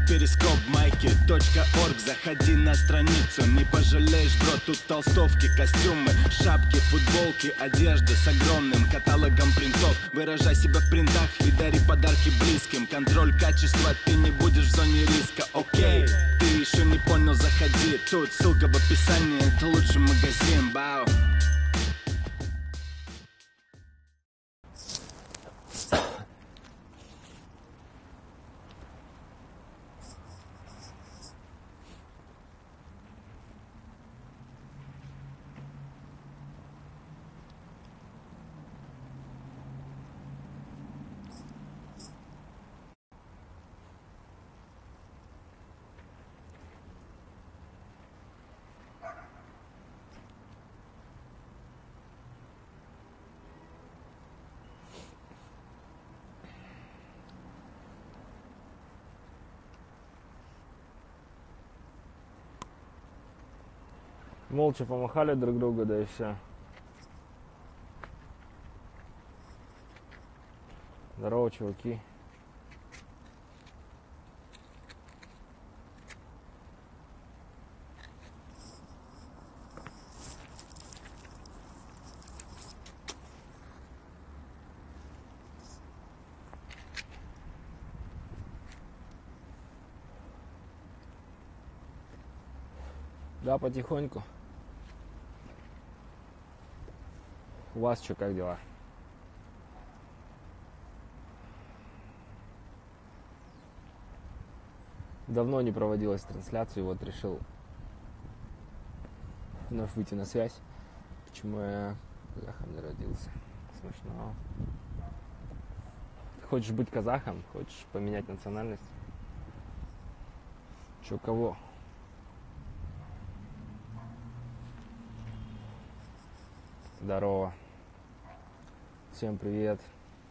перископ майки.орг. Заходи на страницу, не пожалеешь, бро. Тут толстовки, костюмы, шапки, футболки, одежда с огромным каталогом принтов. Выражай себя в принтах и дари подарки близким. Контроль качества, ты не будешь в зоне риска. Окей, ты еще не понял, заходи. Тут ссылка в описании, это лучший магазин. Бау. Молча помахали друг другу, да и все. Здорово, чуваки. Да, потихоньку. У вас что, как дела? Давно не проводилась трансляция, вот решил вновь выйти на связь. Почему я казахом не родился? Смешно. Хочешь быть казахом? Хочешь поменять национальность? Чё, кого? Здорово. Всем привет.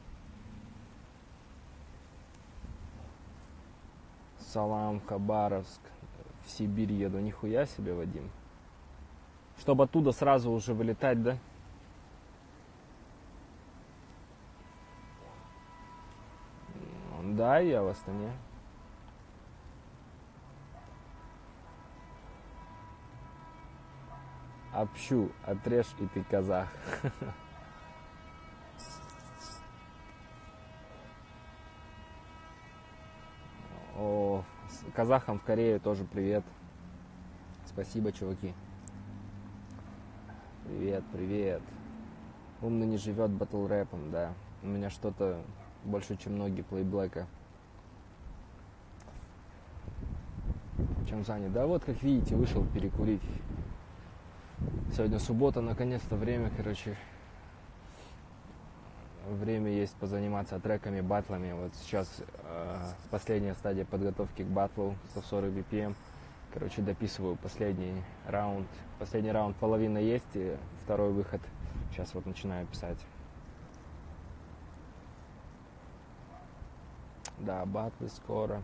Салам, Хабаровск. В Сибирь еду. Нихуя себе, Вадим. Чтобы оттуда сразу уже вылетать, да? Да, я в Астане. Общу, отрежь, и ты казах. О, казахам в Корее тоже привет. Спасибо, чуваки. Привет, привет. Умный не живет батл рэпом, да. У меня что-то больше, чем ноги плейблэка. Чем занят? Да вот, как видите, вышел перекурить. Сегодня суббота, наконец-то время, короче. Время есть позаниматься треками, батлами. Вот сейчас последняя стадия подготовки к батлу, 140 BPM. Короче, дописываю последний раунд. Последний раунд половина есть, и второй выход. Сейчас вот начинаю писать. Да, батлы скоро.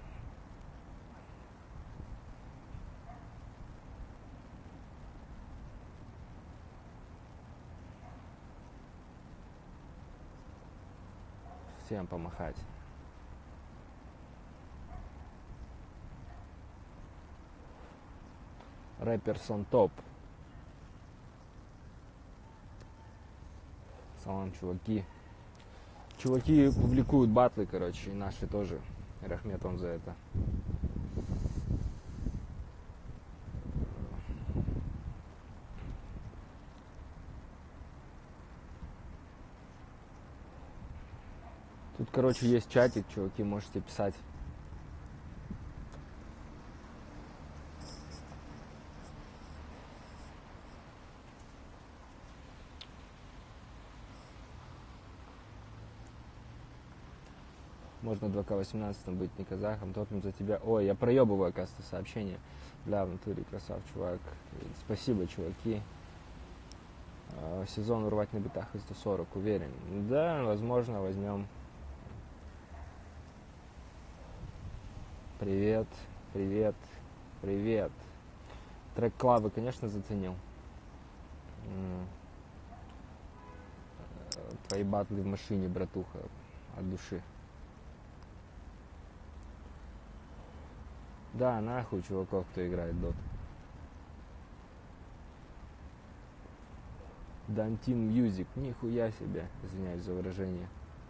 Всем помахать. Рэперсон топ. Салам, чуваки. Чуваки публикуют батлы, короче, и наши тоже. Рахмет вам за это. Тут, короче, есть чатик, чуваки, можете писать. Можно 2К18 быть не казахом, топим за тебя. Ой, я проебываю, оказывается, сообщение. Бля, в натуре красав, чувак. Спасибо, чуваки. Сезон урвать на битах и 140, уверен. Да, возможно, возьмем. Привет, привет, привет. Трек Клавы, конечно, заценил. Твои батлы в машине, братуха, от души. Да, нахуй чуваков, кто играет дот. Дантин Мьюзик, нихуя себе, извиняюсь за выражение.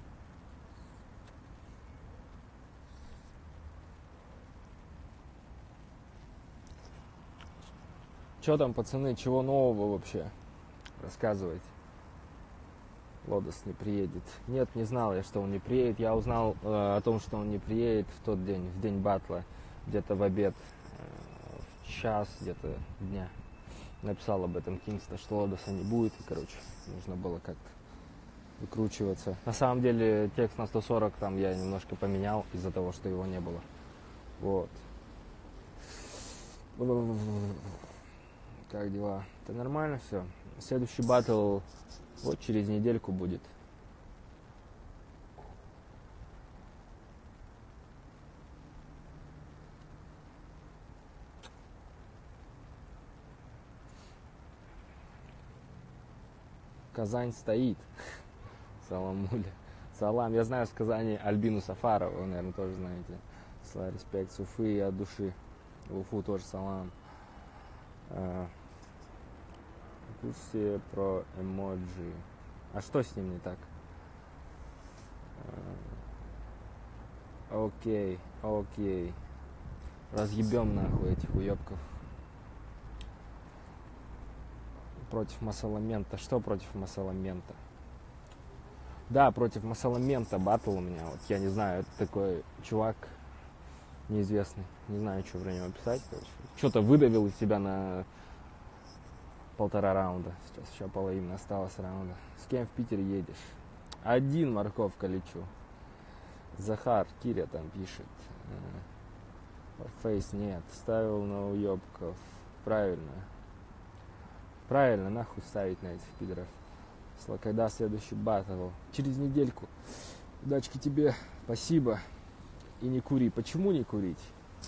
Че там, пацаны, чего нового вообще? Рассказывайте. Лодос не приедет. Нет, не знал я, что он не приедет. Я узнал о том, что он не приедет в тот день, в день батла, где-то в обед, в час где-то дня. Написал об этом Кингста, что Лодоса не будет. И, короче, нужно было как-то выкручиваться. На самом деле, текст на 140 там я немножко поменял из-за того, что его не было. Вот. Как дела? Это нормально все. Следующий батл вот через недельку будет. Казань стоит. Саламуля. Салам. Я знаю с Казани Альбину Сафарову, вы, наверное, тоже знаете. Слава, респект, с Уфы от души. В Уфу тоже салам. В курсе про эмоджи. А что с ним не так? Окей. Разъебем нахуй этих уебков. Против Масаламента. Что против Масаламента? Да, против Масаламента батл у меня. Вот я не знаю, это такой чувак неизвестный. Не знаю, что про него писать. Что-то выдавил из себя на 1,5 раунда. Сейчас еще половина осталось раунда. С кем в Питер едешь? Один, морковка, лечу. Захар, Киря там пишет. Фейс нет. Ставил на уебков. Правильно. Правильно, нахуй ставить на этих пидоров. Когда следующий батл? Через недельку. Удачки тебе. Спасибо. И не кури. Почему не курить?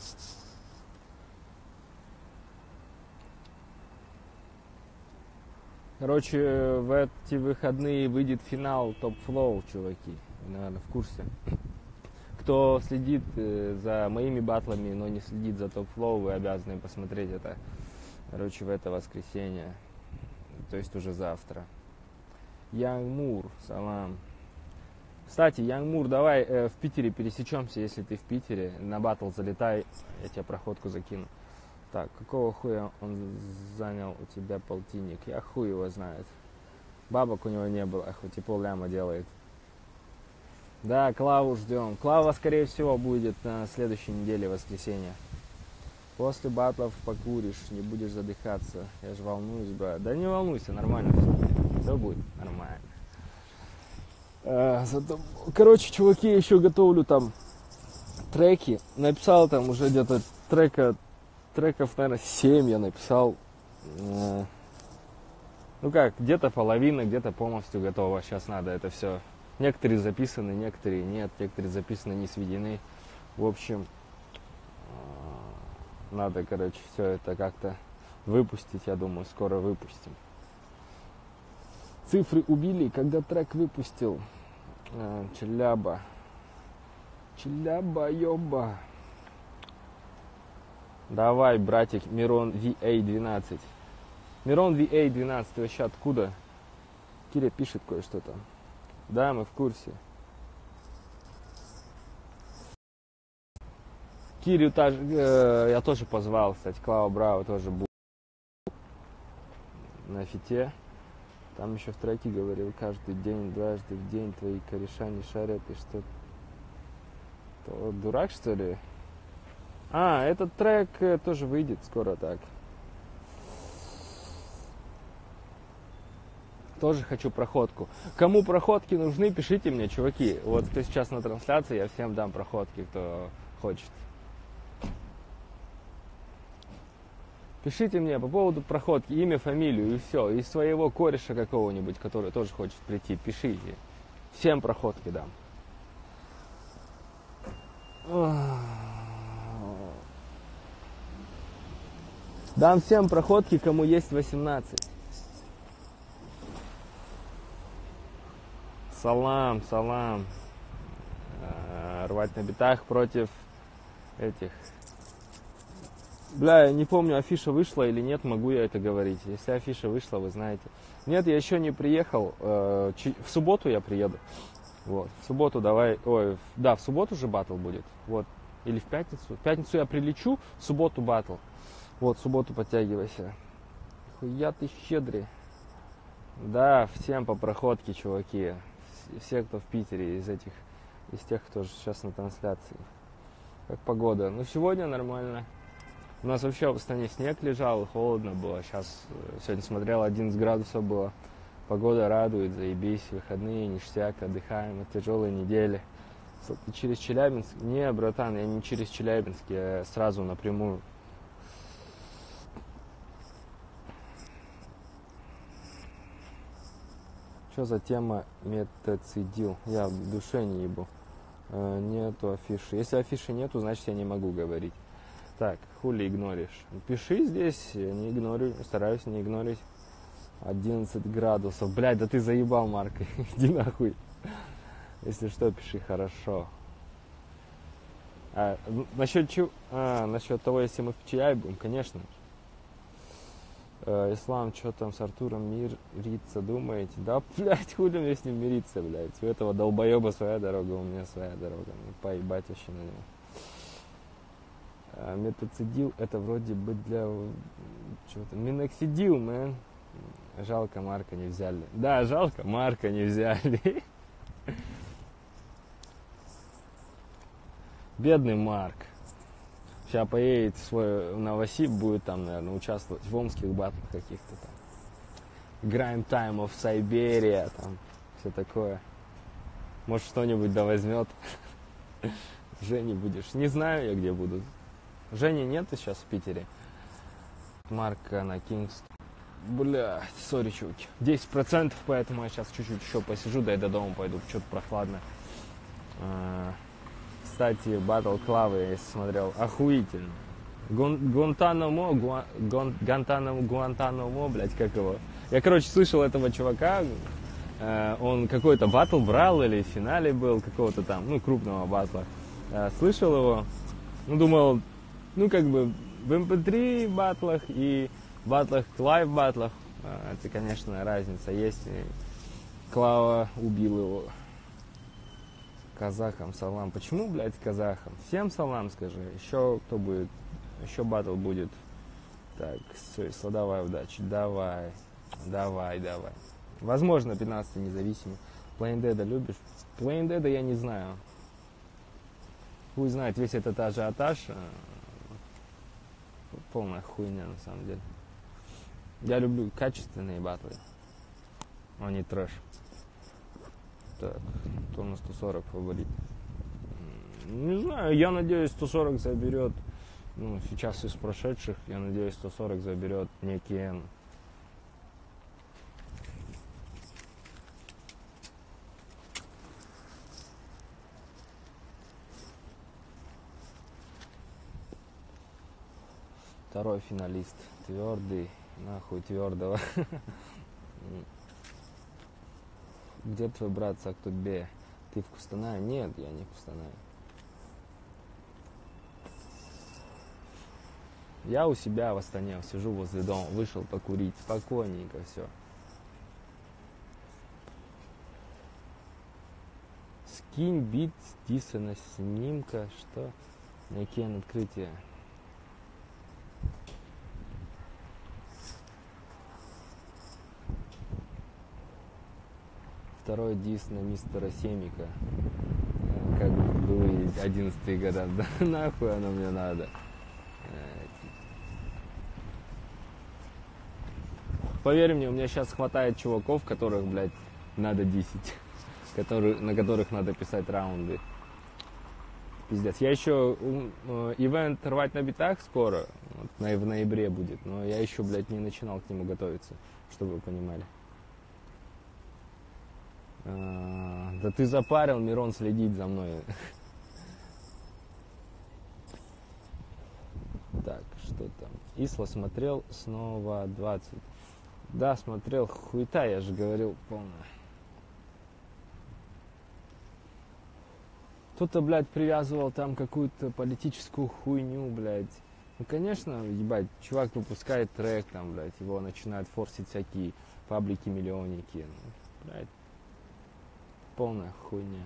Короче, в эти выходные выйдет финал Top Flow, чуваки. Вы, наверное, в курсе. Кто следит за моими батлами, но не следит за Top Flow, вы обязаны посмотреть это. Короче, в это воскресенье. То есть уже завтра. Янгмур, салам. Кстати, Янгмур, давай в Питере пересечемся, если ты в Питере. На батл залетай, я тебе проходку закину. Так, какого хуя он занял у тебя полтинник? Я хуй его знает. Бабок у него не было, хоть и полляма делает. Да, Клаву ждем. Клава, скорее всего, будет на следующей неделе, воскресенье. После батлов покуришь, не будешь задыхаться. Я же волнуюсь, брат. Да не волнуйся, нормально все. Все будет нормально. Короче, чуваки, я еще готовлю там треки. Написал там уже где-то треков, наверное, 7 я написал. Ну как, где-то половина, где-то полностью готово. Сейчас надо это все. Некоторые записаны, некоторые нет. Некоторые записаны, не сведены. В общем, надо, короче, все это как-то выпустить. Я думаю, скоро выпустим. Цифры убили, когда трек выпустил. Челяба, ёба. Давай, братик, Мирон VA12. Мирон VA12, ты вообще откуда? Киря пишет кое-что там. Да, мы в курсе. Кирю я тоже позвал, кстати, Клава Браво тоже был на фите. Там еще в треке говорил, каждый день, дважды в день твои кореша не шарят, и что... То дурак, что ли? Этот трек тоже выйдет скоро так. Тоже хочу проходку. Кому проходки нужны, пишите мне, чуваки. Вот кто сейчас на трансляции, я всем дам проходки, кто хочет. Пишите мне по поводу проходки, имя, фамилию и все. И своего кореша какого-нибудь, который тоже хочет прийти, пишите. Всем проходки дам. Дам всем проходки, кому есть 18. Салам. Рвать на битах против этих Бля, я не помню, афиша вышла или нет, могу я это говорить. Если афиша вышла, вы знаете. Нет, я еще не приехал. В субботу я приеду. Вот, в субботу давай, да, в субботу же батл будет. Вот, или в пятницу. В пятницу я прилечу, в субботу батл. Вот, в субботу подтягивайся. Хуя ты щедрый. Да, всем по проходке, чуваки. Все, кто в Питере, из тех, кто сейчас на трансляции. Как погода? Ну, сегодня нормально. У нас вообще в Астане снег лежал, холодно было. Сегодня смотрел, 11 градусов было. Погода радует, заебись. Выходные, ништяк, отдыхаем от тяжелой недели. Ты через Челябинск? Не, братан, я не через Челябинск, я сразу напрямую. Что за тема метацидил? Я в душе не ебу. Нету афиши. Если афиши нету, значит я не могу говорить. Так, хули игноришь? Пиши здесь, я не игнорю, стараюсь не игнорить. 11 градусов. Блядь, да ты заебал, Марк. Иди нахуй. Если что, пиши хорошо. Насчет чего? Насчет того, если мы в чай будем, конечно. Ислам, что там с Артуром мириться, думаете? Да, блядь, хули мне с ним мириться, блядь. У этого долбоеба своя дорога, у меня своя дорога. Мне поебать вообще на него. Метацидил, это вроде бы для... Чего-то. Миноксидил, мэн. Жалко, Марка не взяли. Да, жалко, Марка не взяли. Бедный Марк. Сейчас поедет в Новосиб, будет там, наверное, участвовать в омских батлах каких-то там. Grime Time of Siberia, там, все такое. Может, что-нибудь да возьмет. Жени будешь. Не знаю я, где буду. Жени нет сейчас в Питере. Марка на Кингс. Блядь, сори, чуваки. 10%, поэтому я сейчас чуть-чуть еще посижу, да и до дома пойду, что-то прохладно. Кстати, батл Клавы я смотрел, охуительно. Гуантанамо, блядь, как его. Я, короче, слышал этого чувака, он какой-то батл брал или в финале был какого-то там, ну, крупного батла. Слышал его, ну, думал, ну, как бы в MP3 батлах и батлах, лайв батлах, это, конечно, разница есть. И Клава убил его. Казахам салам. Почему, блядь, казахам? Всем салам скажи. Еще кто будет? Еще батл будет. Так, все, давай, удачи. Давай. Возможно, 15-й независимый. Plain Dead любишь? Plain Dead я не знаю. Хуй знает, весь этот ажиотаж. Полная хуйня, на самом деле. Я люблю качественные батлы, а не трэш. Так, кто на 140 фаворит? Не знаю, я надеюсь, 140 заберет. Ну, сейчас из прошедших, я надеюсь, 140 заберет Некен. Второй финалист. Твердый. Нахуй твердого. Где твой брат Сактубе? Ты в Кустанае? Нет, я не в Кустанае. Я у себя в Астане, сижу возле дома, вышел покурить, спокойненько все. Скинь бит Дисона снимка, что? Некен открытие. Второй дис на мистера Семика. Как было 11-е года. Да нахуй оно мне надо. Поверь мне, у меня сейчас хватает чуваков, которых, блядь, надо дисить. На которых надо писать раунды. Пиздец. Я еще ивент рвать на битах скоро. Вот, в ноябре будет. Но я еще, блядь, не начинал к нему готовиться. Чтобы вы понимали. Да ты запарил, Мирон следить за мной. Так, что там? Исла смотрел снова 20. Да, смотрел, хуета, я же говорил, полная. Кто-то, блядь, привязывал там какую-то политическую хуйню, блядь. Ну, конечно, ебать, чувак выпускает трек, там, блядь, его начинают форсить всякие паблики-миллионники. Ну, блядь, полная хуйня.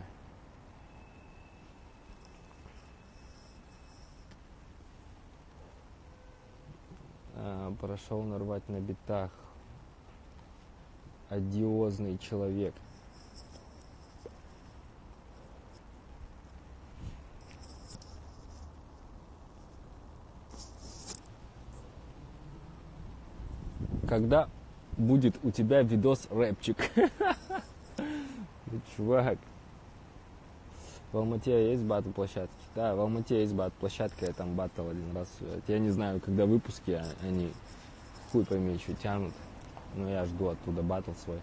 Прошел нарвать на битах. Одиозный человек. Когда будет у тебя видос рэпчик? Чувак. В Алмате есть батл площадки? Да, в Алмате есть батл площадка, я там батл один раз. Я не знаю, когда выпуски, они хуй пойми, что тянут. Но я жду оттуда батл свой.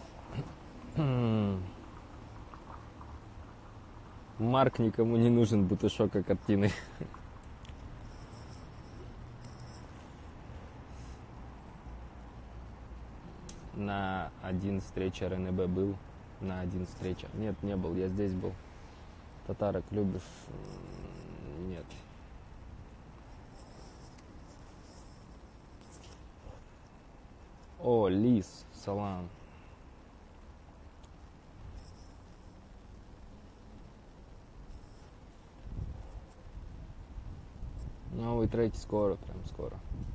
Марк никому не нужен, бутышока картины. На один встрече РНБ был. На один встрече. Нет, не был, я здесь был. Татарок любишь? Нет. О, Лис, салам. Новые треки скоро, прям скоро.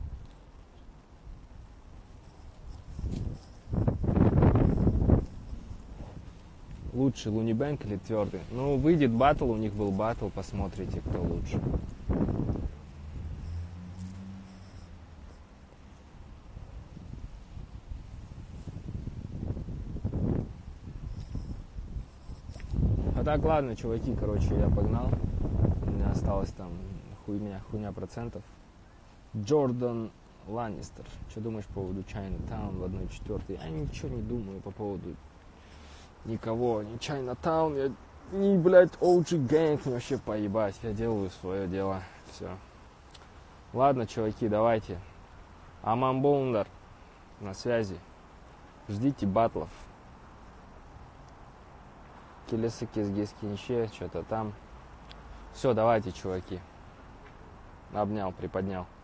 Лучше Луни Бэнк или Твердый? Ну, выйдет батл, у них был батл, посмотрите, кто лучше. А так, ладно, чуваки, короче, я погнал. У меня осталось там хуйня процентов. Джордан Ланнистер. Что думаешь по поводу Чайнатаун в 1/4? Я ничего не думаю по поводу никого, ни Чайнатаун, ни, блядь, OG Gang, мне вообще поебать. Я делаю свое дело. Все. Ладно, чуваки, давайте. Аман Бондар на связи. Ждите батлов. Келесы Кезгескинще, что-то там. Все, давайте, чуваки. Обнял, приподнял.